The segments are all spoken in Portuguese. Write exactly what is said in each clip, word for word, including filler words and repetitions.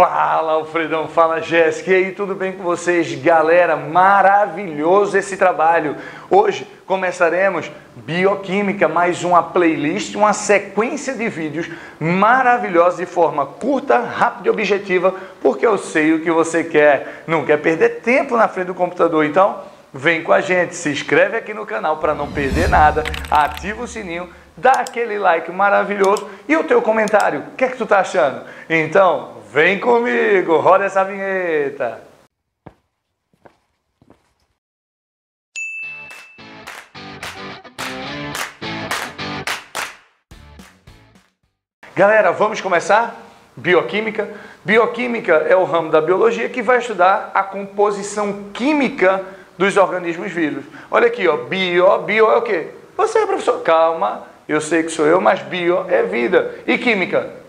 Fala, Alfredão, fala, Jéssica, e aí, tudo bem com vocês? Galera, maravilhoso esse trabalho. Hoje começaremos Bioquímica, mais uma playlist, uma sequência de vídeos maravilhosa de forma curta, rápida e objetiva, porque eu sei o que você quer, não quer perder tempo na frente do computador, então vem com a gente, se inscreve aqui no canal para não perder nada, ativa o sininho, dá aquele like maravilhoso e o teu comentário, o que é que tu tá achando? Então, vem comigo, roda essa vinheta. Galera, vamos começar? Bioquímica. Bioquímica é o ramo da biologia que vai estudar a composição química dos organismos vivos. Olha aqui, ó, bio, bio é o quê? Você é professor, calma, eu sei que sou eu, mas bio é vida. E química?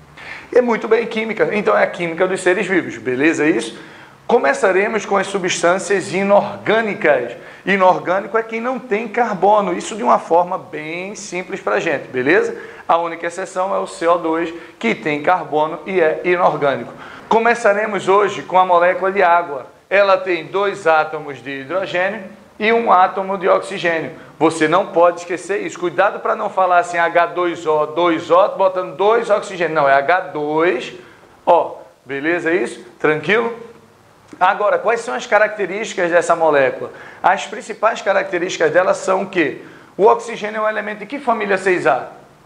É muito bem química, então é a química dos seres vivos, beleza isso? Começaremos com as substâncias inorgânicas. Inorgânico é quem não tem carbono, isso de uma forma bem simples para a gente, beleza? A única exceção é o C O dois, que tem carbono e é inorgânico. Começaremos hoje com a molécula de água. Ela tem dois átomos de hidrogênio e um átomo de oxigênio. Você não pode esquecer isso. Cuidado para não falar assim H dois O, dois O, botando dois oxigênio. Não, é H dois O. Beleza isso? Tranquilo? Agora, quais são as características dessa molécula? As principais características dela são o quê? O oxigênio é um elemento de que família seis A?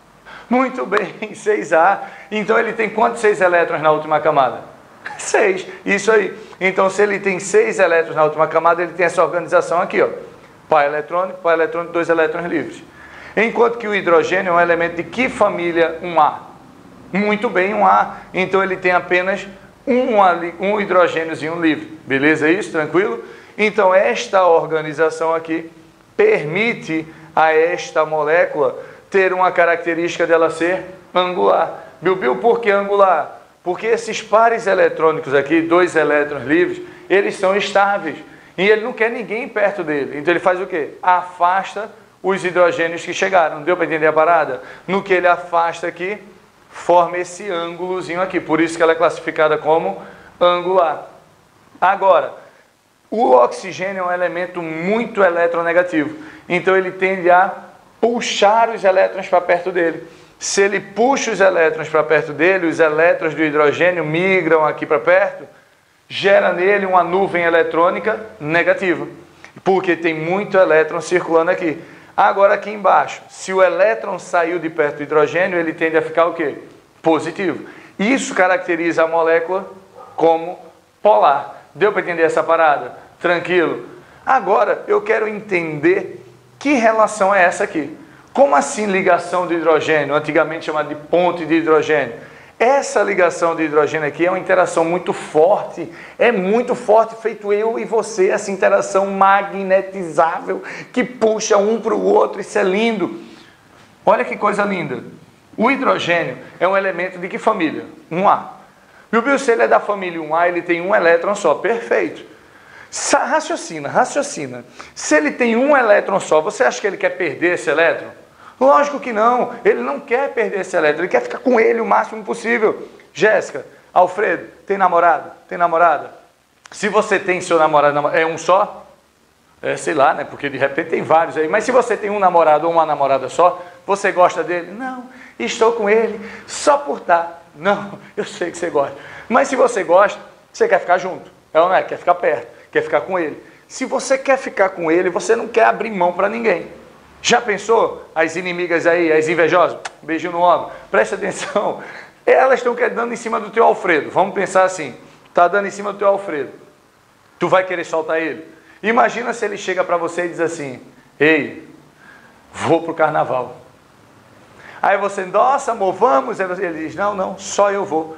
Muito bem, seis A. Então ele tem quantos seis elétrons na última camada? seis. Isso aí. Então se ele tem seis elétrons na última camada, ele tem essa organização aqui, ó. Par eletrônico, par eletrônico, dois elétrons livres. Enquanto que o hidrogênio é um elemento de que família? um A. Muito bem, um A. Então ele tem apenas um, um hidrogêniozinho livre. Beleza isso? Tranquilo? Então esta organização aqui permite a esta molécula ter uma característica dela ser angular. Bilbil, por que angular? Porque esses pares eletrônicos aqui, dois elétrons livres, eles são estáveis. E ele não quer ninguém perto dele. Então ele faz o quê? Afasta os hidrogênios que chegaram. Deu para entender a parada? No que ele afasta aqui, forma esse ângulozinho aqui. Por isso que ela é classificada como angular. Agora, o oxigênio é um elemento muito eletronegativo. Então ele tende a puxar os elétrons para perto dele. Se ele puxa os elétrons para perto dele, os elétrons do hidrogênio migram aqui para perto, gera nele uma nuvem eletrônica negativa, porque tem muito elétron circulando aqui. Agora aqui embaixo, se o elétron saiu de perto do hidrogênio, ele tende a ficar o quê? Positivo. Isso caracteriza a molécula como polar. Deu para entender essa parada? Tranquilo? Agora eu quero entender que relação é essa aqui. Como assim ligação de hidrogênio, antigamente chamada de ponte de hidrogênio? Essa ligação de hidrogênio aqui é uma interação muito forte, é muito forte, feito eu e você, essa interação magnetizável que puxa um para o outro, isso é lindo. Olha que coisa linda. O hidrogênio é um elemento de que família? um A. Meu, se ele é da família um A, ele tem um elétron só, perfeito. Raciocina, raciocina. Se ele tem um elétron só, você acha que ele quer perder esse elétron? Lógico que não, ele não quer perder esse elétron, ele quer ficar com ele o máximo possível. Jéssica, Alfredo, tem namorado? Tem namorada? Se você tem seu namorado, é um só? É, sei lá, né? Porque de repente tem vários aí. Mas se você tem um namorado ou uma namorada só, você gosta dele? Não, estou com ele só por estar. Não, eu sei que você gosta. Mas se você gosta, você quer ficar junto. É ou não é? Quer ficar perto, quer ficar com ele. Se você quer ficar com ele, você não quer abrir mão para ninguém. Já pensou? As inimigas aí, as invejosas, beijinho no ombro, presta atenção, elas estão dando em cima do teu Alfredo, vamos pensar assim, está dando em cima do teu Alfredo, tu vai querer soltar ele? Imagina se ele chega para você e diz assim, ei, vou para o carnaval. Aí você, nossa amor, vamos? Aí ele diz, não, não, só eu vou.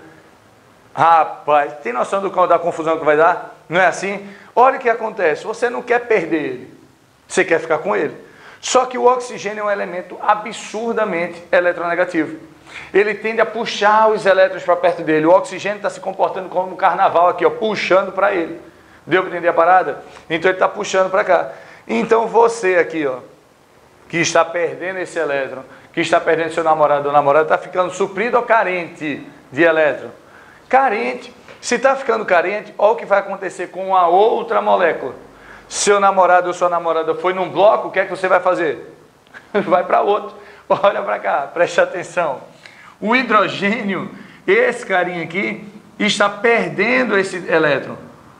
Rapaz, tem noção do, da confusão que vai dar? Não é assim? Olha o que acontece, você não quer perder ele, você quer ficar com ele. Só que o oxigênio é um elemento absurdamente eletronegativo. Ele tende a puxar os elétrons para perto dele. O oxigênio está se comportando como um carnaval aqui, ó, puxando para ele. Deu para entender a parada? Então ele está puxando para cá. Então você aqui, ó, que está perdendo esse elétron, que está perdendo seu namorado ou namorada, está ficando suprido ou carente de elétron? Carente. Se está ficando carente, olha o que vai acontecer com a outra molécula. Seu namorado ou sua namorada foi num bloco, o que é que você vai fazer? Vai para outro. Olha para cá, preste atenção. O hidrogênio, esse carinha aqui, está perdendo esse elétron.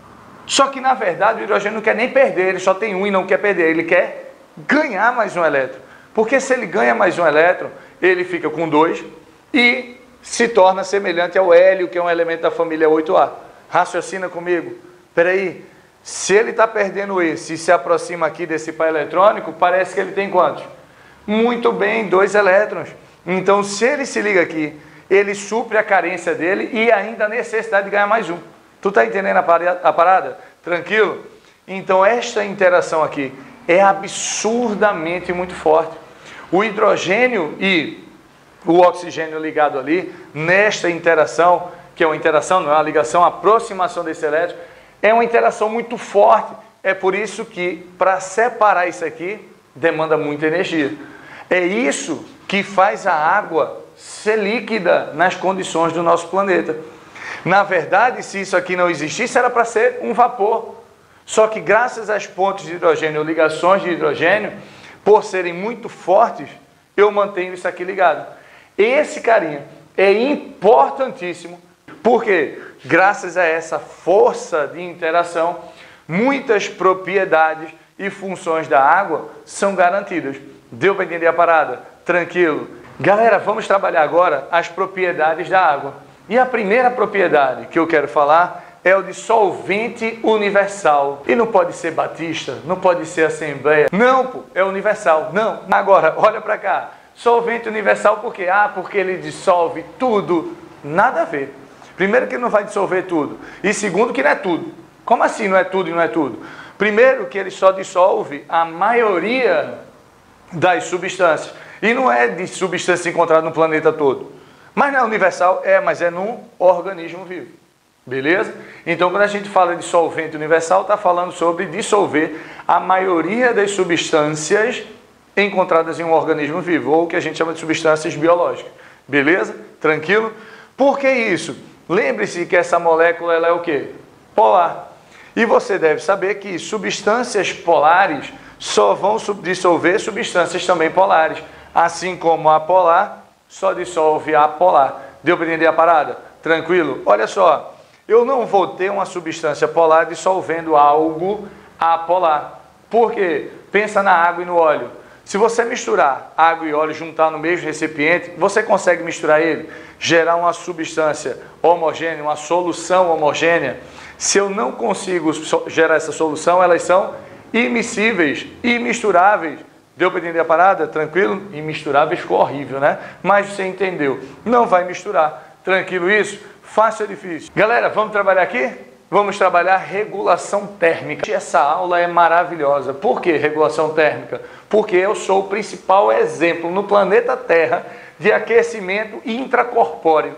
Só que, na verdade, o hidrogênio não quer nem perder, ele só tem um e não quer perder, ele quer ganhar mais um elétron. Porque se ele ganha mais um elétron, ele fica com dois e se torna semelhante ao hélio, que é um elemento da família oito A. Raciocina comigo. Espera aí, se ele está perdendo esse e se aproxima aqui desse par eletrônico, parece que ele tem quantos? Muito bem, dois elétrons. Então, se ele se liga aqui, ele supre a carência dele e ainda a necessidade de ganhar mais um. Tu está entendendo a parada? Tranquilo? Então, esta interação aqui é absurdamente muito forte. O hidrogênio e o oxigênio ligado ali, nesta interação, que é uma interação, não é uma ligação, a aproximação desse elétron, é uma interação muito forte. É por isso que, para separar isso aqui, demanda muita energia. É isso que faz a água ser líquida nas condições do nosso planeta. Na verdade, se isso aqui não existisse, era para ser um vapor. Só que graças às pontes de hidrogênio, ou ligações de hidrogênio, por serem muito fortes, eu mantenho isso aqui ligado. Esse carinha é importantíssimo, porque graças a essa força de interação, muitas propriedades e funções da água são garantidas. Deu para entender a parada? Tranquilo? Galera, vamos trabalhar agora as propriedades da água. E a primeira propriedade que eu quero falar é o de solvente universal. E não pode ser batista, não pode ser assembleia. Não, pô, é universal. Não. Agora, olha para cá. Solvente universal por quê? Ah, porque ele dissolve tudo. Nada a ver. Primeiro que ele não vai dissolver tudo. E segundo que não é tudo. Como assim não é tudo e não é tudo? Primeiro que ele só dissolve a maioria das substâncias. E não é de substância encontrada no planeta todo. Mas não é universal? É, mas é num organismo vivo. Beleza? Então, quando a gente fala de solvente universal, está falando sobre dissolver a maioria das substâncias encontradas em um organismo vivo, ou o que a gente chama de substâncias biológicas. Beleza? Tranquilo? Por que isso? Lembre-se que essa molécula ela é o quê? Polar. E você deve saber que substâncias polares só vão dissolver substâncias também polares. Assim como a polar só dissolve a polar. Deu para entender a parada? Tranquilo? Olha só, eu não vou ter uma substância polar dissolvendo algo apolar. Por quê? Pensa na água e no óleo. Se você misturar água e óleo, juntar no mesmo recipiente, você consegue misturar ele, gerar uma substância homogênea, uma solução homogênea. Se eu não consigo gerar essa solução, elas são imiscíveis, imisturáveis. Deu para entender a parada? Tranquilo? Imisturáveis ficou horrível, né? Mas você entendeu. Não vai misturar. Tranquilo isso? Fácil ou difícil? Galera, vamos trabalhar aqui? Vamos trabalhar regulação térmica. Essa aula é maravilhosa. Por que regulação térmica? Porque eu sou o principal exemplo no planeta Terra de aquecimento intracorpóreo.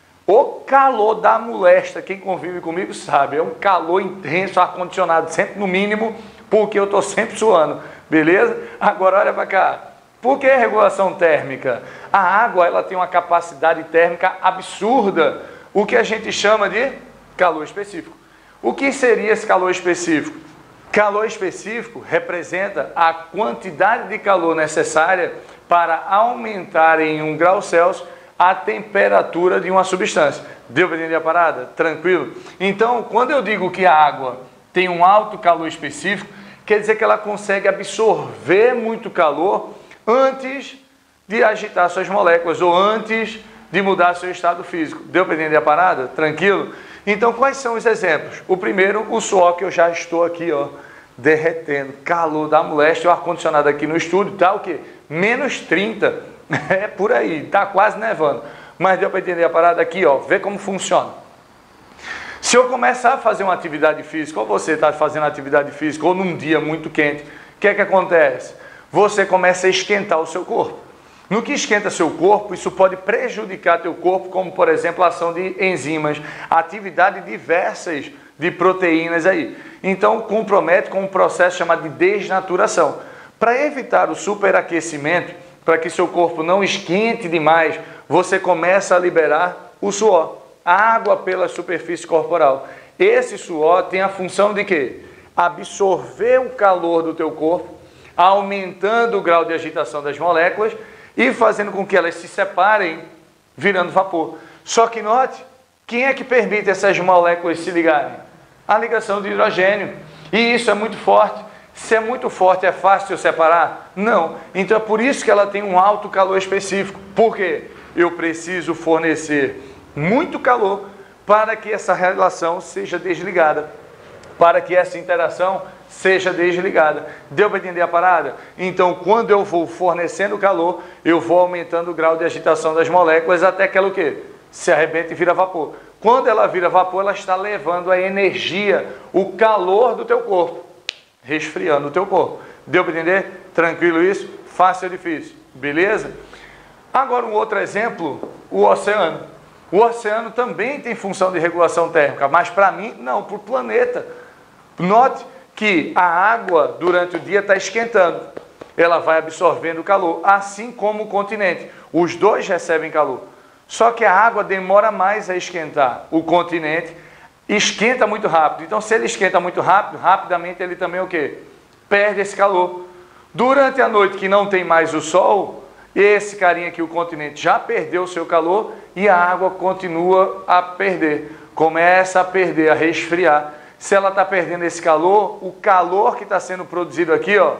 O calor da molesta, quem convive comigo sabe, é um calor intenso, ar-condicionado sempre no mínimo, porque eu estou sempre suando, beleza? Agora olha para cá. Por que regulação térmica? A água ela tem uma capacidade térmica absurda, o que a gente chama de calor específico. O que seria esse calor específico? Calor específico representa a quantidade de calor necessária para aumentar em um grau Celsius a temperatura de uma substância. Deu para entender a parada? Tranquilo? Então, quando eu digo que a água tem um alto calor específico, quer dizer que ela consegue absorver muito calor antes de agitar suas moléculas ou antes de mudar seu estado físico. Deu para entender a parada? Tranquilo? Então, quais são os exemplos? O primeiro, o suor, que eu já estou aqui, ó, derretendo. Calor da moléstia, o ar-condicionado aqui no estúdio, tá o quê? menos trinta. É por aí, tá quase nevando. Mas deu para entender a parada aqui, ó, vê como funciona. Se eu começar a fazer uma atividade física, ou você está fazendo atividade física, ou num dia muito quente, o que é que acontece? Você começa a esquentar o seu corpo. No que esquenta seu corpo, isso pode prejudicar teu corpo, como por exemplo a ação de enzimas, atividade diversas de proteínas aí. Então compromete com um processo chamado de desnaturação. Para evitar o superaquecimento, para que seu corpo não esquente demais, você começa a liberar o suor. água pela superfície corporal. Esse suor tem a função de quê? Absorver o calor do teu corpo, aumentando o grau de agitação das moléculas e fazendo com que elas se separem, virando vapor. Só que note, quem é que permite essas moléculas se ligarem? A ligação de hidrogênio. E isso é muito forte. Se é muito forte, é fácil de separar? Não. Então é por isso que ela tem um alto calor específico. Por quê? Eu preciso fornecer muito calor para que essa relação seja desligada, para que essa interação seja desligada. Deu para entender a parada? Então, quando eu vou fornecendo calor, eu vou aumentando o grau de agitação das moléculas até que ela o quê? Se arrebenta e vira vapor. Quando ela vira vapor, ela está levando a energia, o calor do teu corpo, resfriando o teu corpo. Deu para entender? Tranquilo isso? Fácil ou difícil? Beleza? Agora um outro exemplo, o oceano. O oceano também tem função de regulação térmica, mas para mim, não, para o planeta. Note que a água durante o dia está esquentando. Ela vai absorvendo calor, assim como o continente. Os dois recebem calor. Só que a água demora mais a esquentar. O continente esquenta muito rápido. Então, se ele esquenta muito rápido, rapidamente ele também o quê? Perde esse calor. Durante a noite que não tem mais o sol, esse carinha aqui, o continente, já perdeu o seu calor e a água continua a perder. Começa a perder, a resfriar. Se ela está perdendo esse calor, o calor que está sendo produzido aqui, ó,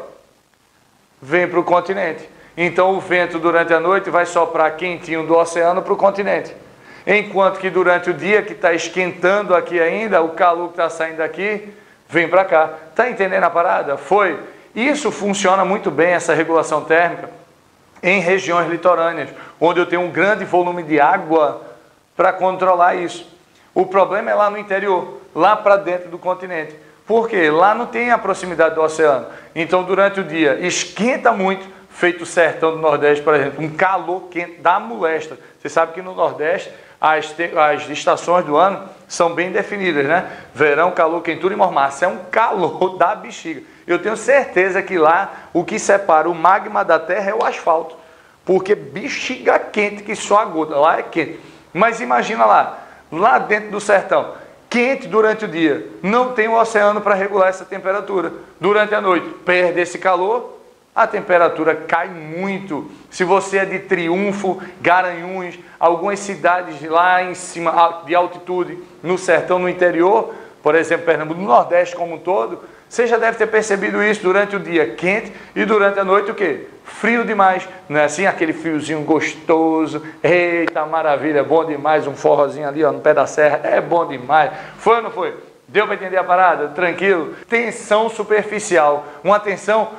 vem para o continente. Então o vento durante a noite vai soprar quentinho do oceano para o continente. Enquanto que durante o dia que está esquentando aqui ainda, o calor que está saindo daqui, vem para cá. Está entendendo a parada? Foi. Isso funciona muito bem, essa regulação térmica, em regiões litorâneas, onde eu tenho um grande volume de água para controlar isso. O problema é lá no interior, lá para dentro do continente. Por quê? Lá não tem a proximidade do oceano. Então, durante o dia, esquenta muito, feito o sertão do Nordeste, por exemplo, um calor quente da molesta. Você sabe que no Nordeste, as, as estações do ano são bem definidas, né? Verão, calor, quentura e mormaço. É um calor da bexiga. Eu tenho certeza que lá, o que separa o magma da terra é o asfalto. Porque bexiga quente, que só a gota. Lá é quente. Mas imagina lá, lá dentro do sertão, quente durante o dia, não tem o oceano para regular essa temperatura. Durante a noite, perde esse calor, a temperatura cai muito. Se você é de Triunfo, Garanhuns, algumas cidades lá em cima, de altitude, no sertão, no interior, por exemplo, Pernambuco, no Nordeste como um todo, você já deve ter percebido isso durante o dia quente e durante a noite o quê? Frio demais. Não é assim? Aquele friozinho gostoso. Eita, maravilha, bom demais. Um forrozinho ali, ó, no pé da serra. É bom demais. Foi ou não foi? Deu para entender a parada? Tranquilo? Tensão superficial. Uma tensão...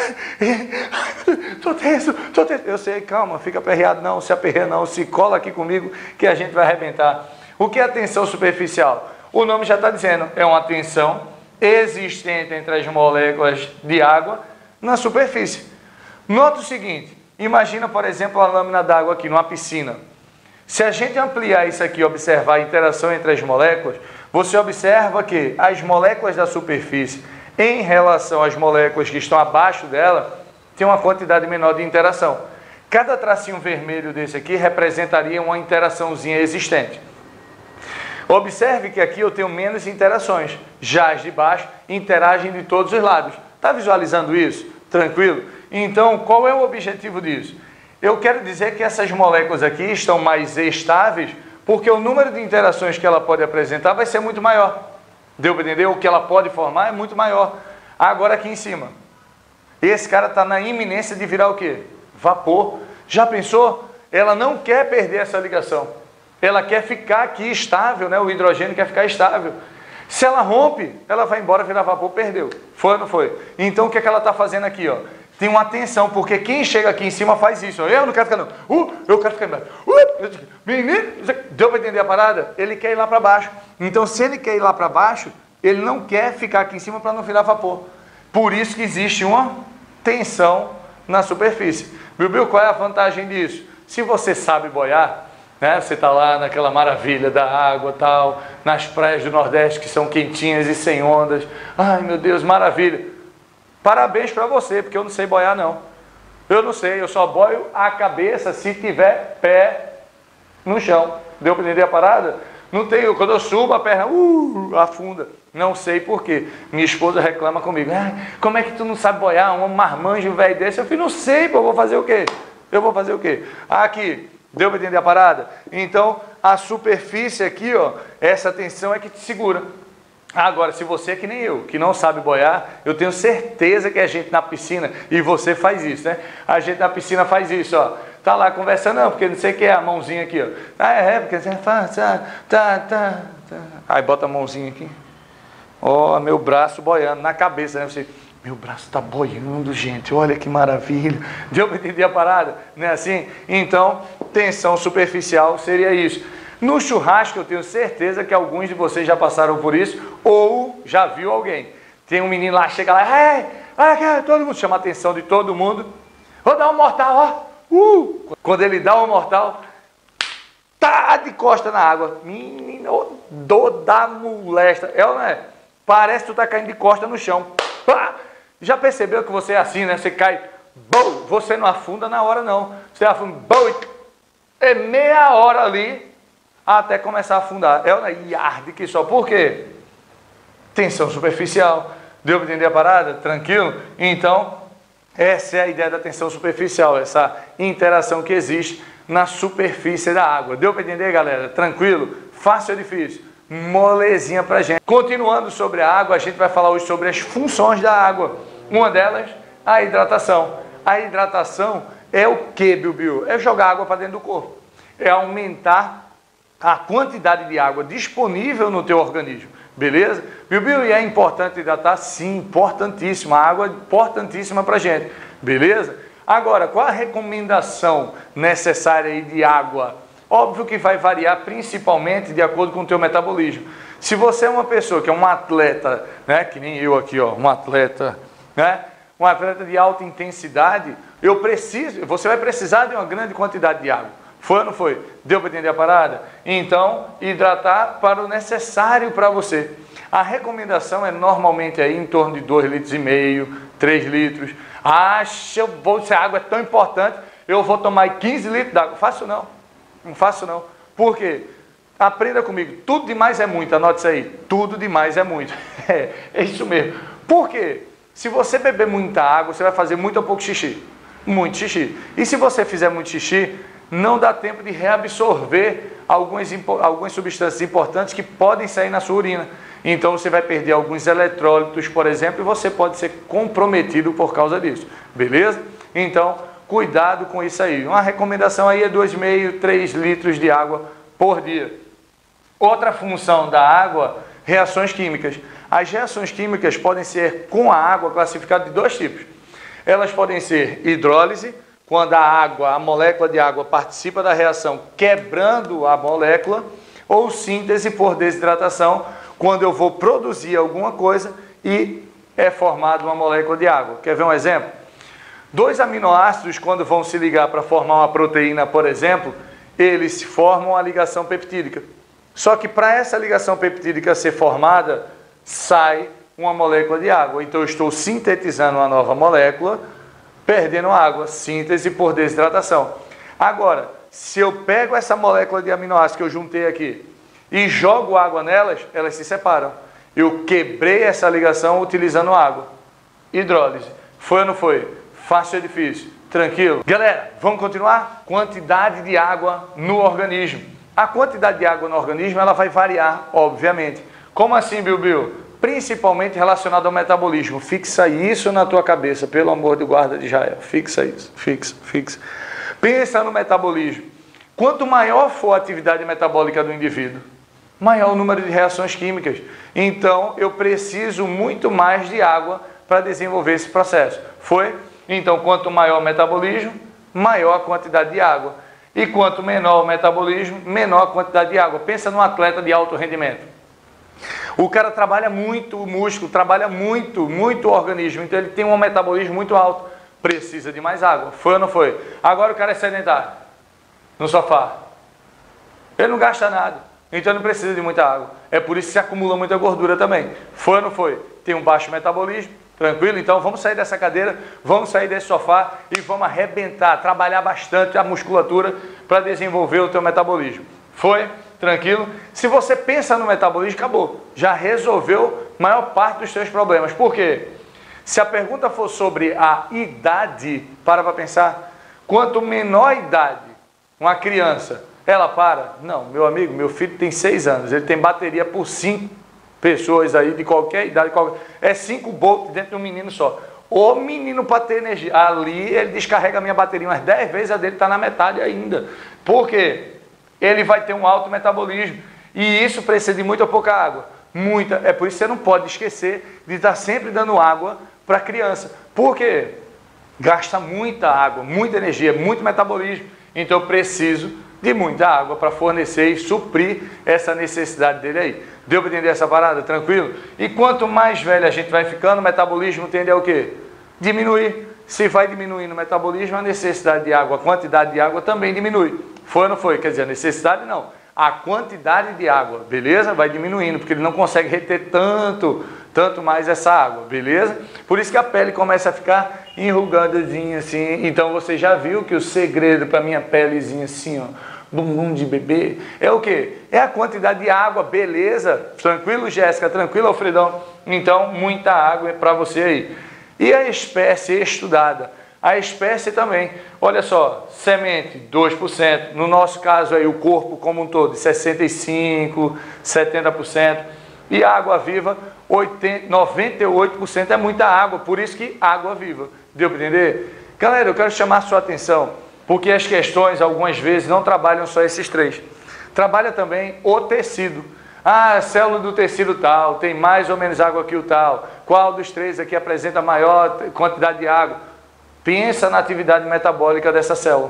Tô tenso, tô tenso. Eu sei, calma, fica aperreado não, se aperreia não, se cola aqui comigo que a gente vai arrebentar. O que é a tensão superficial? O nome já está dizendo, é uma tensão existente entre as moléculas de água na superfície. Nota o seguinte, imagina, por exemplo, a lâmina d'água aqui numa piscina. Se a gente ampliar isso aqui, observar a interação entre as moléculas, você observa que as moléculas da superfície, em relação às moléculas que estão abaixo dela, tem uma quantidade menor de interação. Cada tracinho vermelho desse aqui representaria uma interaçãozinha existente. Observe que aqui eu tenho menos interações. Já as de baixo interagem de todos os lados. Está visualizando isso? Tranquilo? Então, qual é o objetivo disso? Eu quero dizer que essas moléculas aqui estão mais estáveis porque o número de interações que ela pode apresentar vai ser muito maior. Deu para entender? O que ela pode formar é muito maior. Agora aqui em cima. Esse cara está na iminência de virar o quê? Vapor. Já pensou? Ela não quer perder essa ligação. Ela quer ficar aqui estável, né? O hidrogênio quer ficar estável. Se ela rompe, ela vai embora, virar vapor, perdeu. Foi ou não foi? Então o que é que ela está fazendo aqui? Ó? Tem uma tensão, porque quem chega aqui em cima faz isso. Ó. Eu não quero ficar não. Uh, eu quero ficar embaixo. Uh, menino, deu para entender a parada? Ele quer ir lá para baixo. Então se ele quer ir lá para baixo, ele não quer ficar aqui em cima para não virar vapor. Por isso que existe uma tensão na superfície. Bill, qual é a vantagem disso? Se você sabe boiar, né? Você está lá naquela maravilha da água, tal, nas praias do Nordeste que são quentinhas e sem ondas. Ai, meu Deus, maravilha. Parabéns para você, porque eu não sei boiar, não. Eu não sei, eu só boio a cabeça se tiver pé no chão. Deu para entender a parada? Não tenho, quando eu subo a perna, uh, afunda. Não sei por quê. Minha esposa reclama comigo. Ah, como é que tu não sabe boiar? Um marmanjo velho desse. Eu falei, não sei, pô, eu vou fazer o quê? Eu vou fazer o quê? Aqui, deu para entender a parada? Então, a superfície aqui, ó, essa tensão é que te segura. Agora, se você é que nem eu, que não sabe boiar, eu tenho certeza que a gente na piscina, e você faz isso, né? A gente na piscina faz isso, ó. Tá lá conversando, não, porque não sei o que é a mãozinha aqui, ó. Ah, é, porque você faz, tá, tá, tá, tá. Aí bota a mãozinha aqui. Ó, meu braço boiando na cabeça, né? Você, meu braço tá boiando, gente, olha que maravilha. Deu para entender a parada? Não é assim? Então, tensão superficial seria isso. No churrasco, eu tenho certeza que alguns de vocês já passaram por isso, ou já viu alguém. Tem um menino lá, chega lá, ei, olha, todo mundo chama a atenção de todo mundo. Vou dar um mortal, ó. Uh! Quando ele dá um mortal, tá de costa na água. Menino, dor da molesta. É ou não é? Parece que tu tá caindo de costa no chão. Pá! Já percebeu que você é assim, né? Você cai, bom, você não afunda na hora, não. Você afunda, bom, é meia hora ali até começar a afundar. É ou não é? E arde que só. Por quê? Tensão superficial. Deu para entender a parada? Tranquilo? Então, essa é a ideia da tensão superficial, essa interação que existe na superfície da água. Deu para entender, galera? Tranquilo? Fácil ou difícil? Molezinha pra gente. Continuando sobre a água, a gente vai falar hoje sobre as funções da água. Uma delas, a hidratação. A hidratação é o que, Bilbil? É jogar água para dentro do corpo. É aumentar a quantidade de água disponível no teu organismo. Beleza? Bilbil, e é importante hidratar? Sim, importantíssimo. A água é importantíssima pra gente. Beleza? Agora, qual a recomendação necessária aí de água? Óbvio que vai variar principalmente de acordo com o teu metabolismo. Se você é uma pessoa que é um atleta, né, que nem eu aqui, ó, um atleta, né, um atleta de alta intensidade, eu preciso, você vai precisar de uma grande quantidade de água. Foi ou não foi? Deu para entender a parada? Então, hidratar para o necessário para você. A recomendação é normalmente aí em torno de dois litros e meio, três litros. Ah, eu vou, se a água é tão importante, eu vou tomar quinze litros d'água. Faço não. Não faço não. Por quê? Aprenda comigo. Tudo demais é muito. Anote isso aí. Tudo demais é muito. É, é isso mesmo. Por quê? Se você beber muita água, você vai fazer muito ou pouco xixi. Muito xixi. E se você fizer muito xixi, não dá tempo de reabsorver algumas, algumas substâncias importantes que podem sair na sua urina. Então você vai perder alguns eletrólitos, por exemplo, e você pode ser comprometido por causa disso. Beleza? Então, cuidado com isso aí. Uma recomendação aí é dois vírgula cinco, três litros de água por dia. Outra função da água, reações químicas. As reações químicas podem ser com a água classificadas de dois tipos. Elas podem ser hidrólise, quando a água, a molécula de água participa da reação quebrando a molécula, ou síntese por desidratação, quando eu vou produzir alguma coisa e é formada uma molécula de água. Quer ver um exemplo? Dois aminoácidos, quando vão se ligar para formar uma proteína, por exemplo, eles formam a ligação peptídica. Só que para essa ligação peptídica ser formada, sai uma molécula de água. Então eu estou sintetizando uma nova molécula, perdendo água, síntese por desidratação. Agora, se eu pego essa molécula de aminoácido que eu juntei aqui e jogo água nelas, elas se separam. Eu quebrei essa ligação utilizando água. Hidrólise. Foi ou não foi? Fácil ou difícil? Tranquilo? Galera, vamos continuar? Quantidade de água no organismo. A quantidade de água no organismo, ela vai variar, obviamente. Como assim, Bilbil? Principalmente relacionado ao metabolismo. Fixa isso na tua cabeça, pelo amor de guarda de Israel. Fixa isso, fixa, fixa. Pensa no metabolismo. Quanto maior for a atividade metabólica do indivíduo, maior o número de reações químicas. Então, eu preciso muito mais de água para desenvolver esse processo. Foi? Então, quanto maior o metabolismo, maior a quantidade de água. E quanto menor o metabolismo, menor a quantidade de água. Pensa num atleta de alto rendimento. O cara trabalha muito o músculo, trabalha muito, muito o organismo. Então, ele tem um metabolismo muito alto. Precisa de mais água. Foi ou não foi? Agora o cara é sedentário, no sofá. Ele não gasta nada. Então, ele não precisa de muita água. É por isso que se acumula muita gordura também. Foi ou não foi? Tem um baixo metabolismo. Tranquilo? Então vamos sair dessa cadeira, vamos sair desse sofá e vamos arrebentar, trabalhar bastante a musculatura para desenvolver o teu metabolismo. Foi? Tranquilo? Se você pensa no metabolismo, acabou. Já resolveu a maior parte dos seus problemas. Por quê? Se a pergunta for sobre a idade, para para pensar, quanto menor a idade, uma criança, ela para? Não, meu amigo, meu filho tem seis anos, ele tem bateria por cinco pessoas aí, de qualquer idade, qualquer... é cinco volts dentro de um menino só. O menino para ter energia, ali ele descarrega a minha bateria umas dez vezes, a dele está na metade ainda. Por quê? Ele vai ter um alto metabolismo, e isso precisa de muita ou pouca água. Muita, é por isso que você não pode esquecer de estar sempre dando água para a criança. Por quê? Gasta muita água, muita energia, muito metabolismo. Então eu preciso de muita água para fornecer e suprir essa necessidade dele aí. Deu para entender essa parada? Tranquilo? E quanto mais velho a gente vai ficando, o metabolismo tende a o quê? Diminuir. Se vai diminuindo o metabolismo, a necessidade de água, a quantidade de água também diminui. Foi ou não foi? Quer dizer, a necessidade não. A quantidade de água, beleza? Vai diminuindo, porque ele não consegue reter tanto, tanto mais essa água, beleza? Por isso que a pele começa a ficar enrugadinha assim. Então você já viu que o segredo para minha pelezinha assim, ó, bumbum de bebê, é o quê? É a quantidade de água, beleza? Tranquilo, Jéssica? Tranquilo, Alfredão? Então, muita água para você aí. E a espécie estudada? A espécie também, olha só, semente dois por cento, no nosso caso aí o corpo como um todo, sessenta e cinco por cento, setenta por cento, e a água viva, oitenta, noventa e oito por cento é muita água, por isso que água viva. Deu para entender? Galera, eu quero chamar a sua atenção, porque as questões algumas vezes não trabalham só esses três. Trabalha também o tecido. Ah, a célula do tecido tal, tem mais ou menos água que o tal. Qual dos três aqui apresenta maior quantidade de água? Pensa na atividade metabólica dessa célula.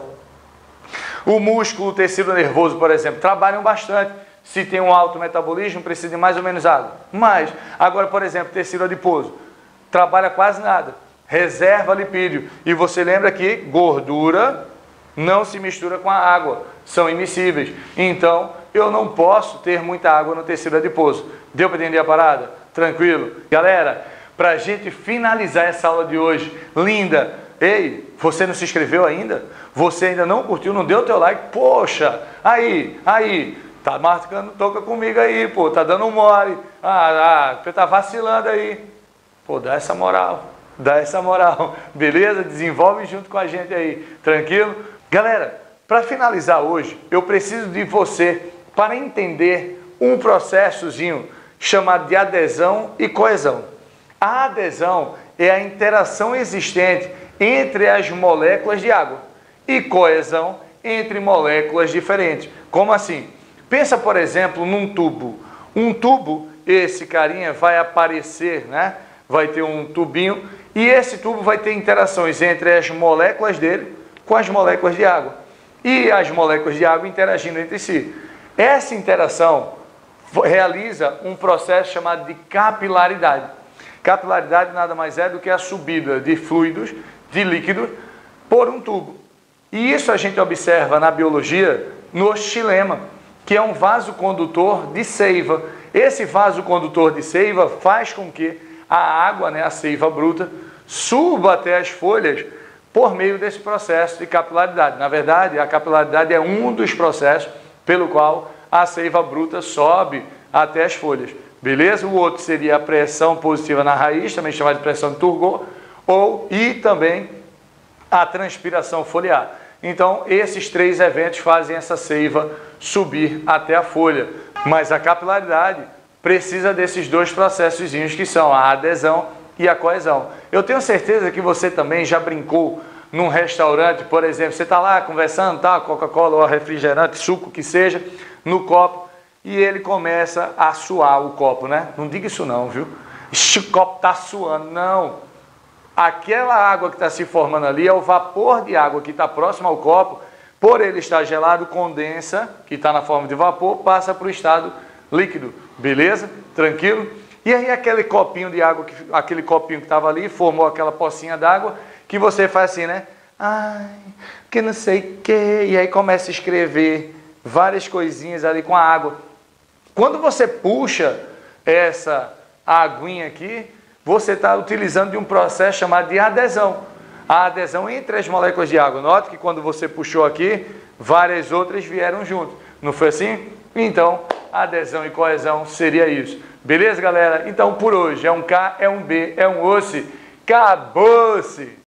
O músculo, o tecido nervoso, por exemplo, trabalham bastante. Se tem um alto metabolismo, precisa de mais ou menos água. Mais. Agora, por exemplo, tecido adiposo, trabalha quase nada. Reserva lipídio. E você lembra que gordura não se mistura com a água. São immiscíveis. Então, eu não posso ter muita água no tecido adiposo. Deu para entender a parada? Tranquilo? Galera, para a gente finalizar essa aula de hoje, linda, ei, você não se inscreveu ainda? Você ainda não curtiu, não deu o teu like? Poxa, aí, aí, tá marcando toca comigo aí, pô, tá dando um mole, ah, ah, você tá vacilando aí. Pô, dá essa moral, dá essa moral, beleza? Desenvolve junto com a gente aí, tranquilo? Galera, para finalizar hoje, eu preciso de você para entender um processozinho chamado de adesão e coesão. A adesão é a interação existente entre as moléculas de água e coesão entre moléculas diferentes. Como assim? Pensa, por exemplo, num tubo. Um tubo, esse carinha vai aparecer, né? Vai ter um tubinho e esse tubo vai ter interações entre as moléculas dele com as moléculas de água e as moléculas de água interagindo entre si. Essa interação realiza um processo chamado de capilaridade. Capilaridade nada mais é do que a subida de fluidos, de líquido, por um tubo. E isso a gente observa na biologia no xilema, que é um vaso condutor de seiva. Esse vaso condutor de seiva faz com que a água, né, a seiva bruta, suba até as folhas por meio desse processo de capilaridade. Na verdade, a capilaridade é um dos processos pelo qual a seiva bruta sobe até as folhas. Beleza? O outro seria a pressão positiva na raiz, também chamada de pressão de Turgot, ou e também a transpiração foliar. Então, esses três eventos fazem essa seiva subir até a folha. Mas a capilaridade precisa desses dois processos que são a adesão e a coesão. Eu tenho certeza que você também já brincou num restaurante, por exemplo, você está lá conversando, tá, Coca-Cola ou refrigerante, suco que seja, no copo, e ele começa a suar o copo, né? Não diga isso não, viu? Este copo está suando, não. Aquela água que está se formando ali é o vapor de água que está próximo ao copo, por ele estar gelado, condensa, que está na forma de vapor, passa para o estado líquido, beleza? Tranquilo? E aí aquele copinho de água, aquele copinho que estava ali, formou aquela pocinha d'água, que você faz assim, né? Ai, que não sei o que, e aí começa a escrever várias coisinhas ali com a água. Quando você puxa essa aguinha aqui, você está utilizando de um processo chamado de adesão. A adesão entre as moléculas de água. Note que quando você puxou aqui, várias outras vieram junto. Não foi assim? Então, adesão e coesão seria isso. Beleza, galera? Então, por hoje, é um K, é um B, é um osse. Acabou-se!